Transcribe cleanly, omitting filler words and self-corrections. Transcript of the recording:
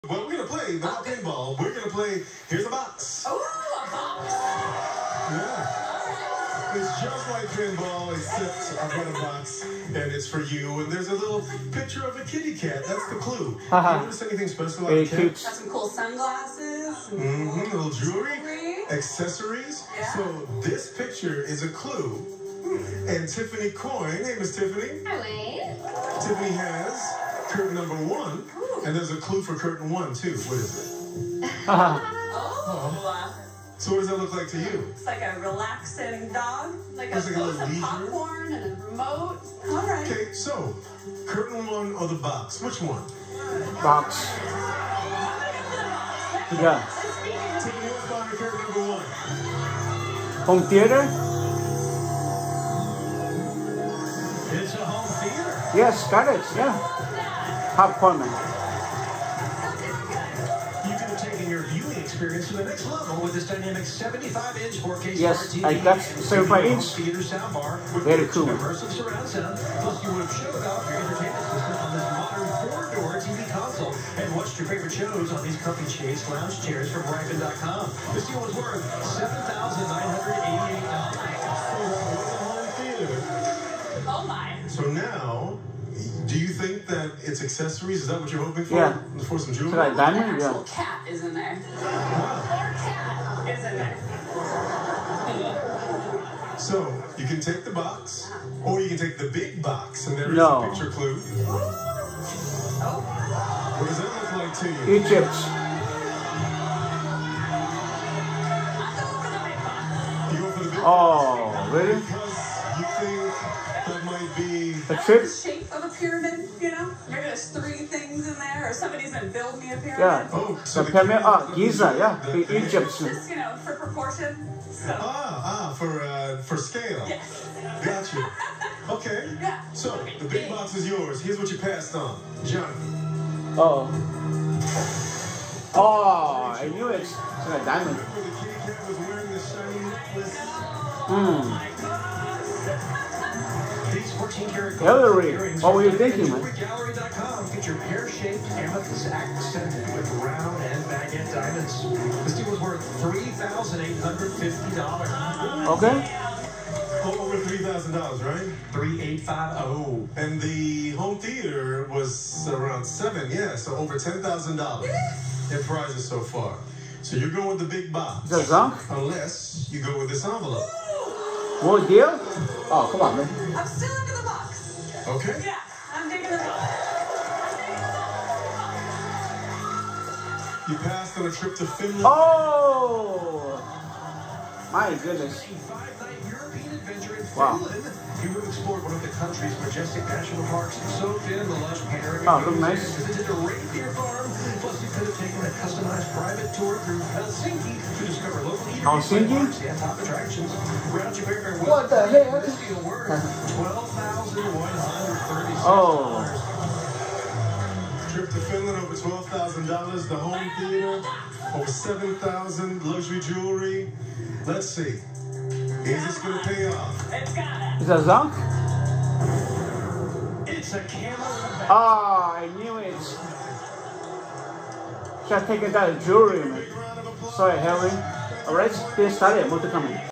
Well, we're gonna play not pinball. We're gonna play. Here's a box. Oh, a box. Yeah. It's just like pinball, except I've got a box, and it's for you. And there's a little picture of a kitty cat. That's the clue. You notice anything special about the cat? Got some cool sunglasses. Little jewelry, accessories. Yeah. So this picture is a clue. And Tiffany Coyne, hey Miss Tiffany. Hi, Wayne. Tiffany has curtain number 1, and there's a clue for curtain 1 too. What is it? Oh. So what does that look like to you? It's like a relaxing dog. Like Looks like a little some leisure. popcorn and a remote. All right. Okay, so curtain 1 or the box? Which one? Box. Yeah. Tiffany, what's behind curtain number 1? Home theater? It's a home theater. Yes, got it. Yeah. Popcorn. You could have taken your viewing experience to the next level with this dynamic 75-inch 4K Yes, smart TV. I got 75-inch. Theater soundbar with Very cool. immersive surround sound. Plus, you would have showed off your entertainment system on this modern 4-door TV console and watched your favorite shows on these comfy Chase lounge chairs from Riken.com. This deal was worth $7,988. Oh my. So now, do you think that it's accessories? Is that what you're hoping for? Yeah. For some jewelry? So like An diamond? actual Yeah. cat is in there. Wow. Our cat is in there. So you can take the box, or you can take the big box, and there is No. a picture clue. Oh. What does that look like to you? Egypt. I'm going for the big box. You go for the big Oh, really? because you think that might be. A trip? The shape of a pyramid, you know? Maybe there's 3 things in there, or somebody's gonna build me a pyramid. Yeah. Oh, so The pyramid, pyramid- Giza, yeah. the- The Egypt. Just, you know, for proportion. So. For scale. Yes. Got you. Okay. Yeah. So the big box is yours. Here's what you passed on, John. Oh. Oh, I knew it. It's like diamond. Remember the kitty cat was wearing the shiny necklace. These 14-karat Hillary, earrings what were you from thinking, man? jewelrygallery.com feature pear-shaped amethyst accented with round and baguette diamonds. This deal was worth $3,850. Okay. Over $3,000, right? 3850. And the home theater was around 7, yeah, so over $10,000 in prizes so far. So you're going with the big box. Is that Zonk? Unless you go with this envelope. More deal? Oh, come on, man. I'm still into the box. Okay? Yeah, I'm digging the box. You passed on a trip to Finland. Oh! My goodness. A 5-night European adventure in Wow. Finland. You would have explored one of the country's majestic national parks, soaked in the lush panoramic Oh, look views, nice. and visited a reindeer farm. Plus, you could have taken a customized private tour through Helsinki to discover local eateries, Helsinki? landmarks, and top attractions. Round your favorite What the heck? This deal worth $12,136. Oh. Trip to Finland over $12,000. The home theater over $7,000. Luxury jewelry. Let's see. Is this going to pay off? It's gotta. Is that Zonk? It's a camel. Oh, I knew it. Should have taken that jewelry, man. Big round of applause. Sorry, Harry. Alright, stay started. More to come.